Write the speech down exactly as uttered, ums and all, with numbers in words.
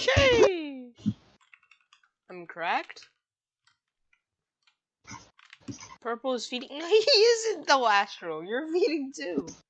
Sheesh! I'm correct. Purple is feeding. No, he isn't though, Astro. You're feeding too.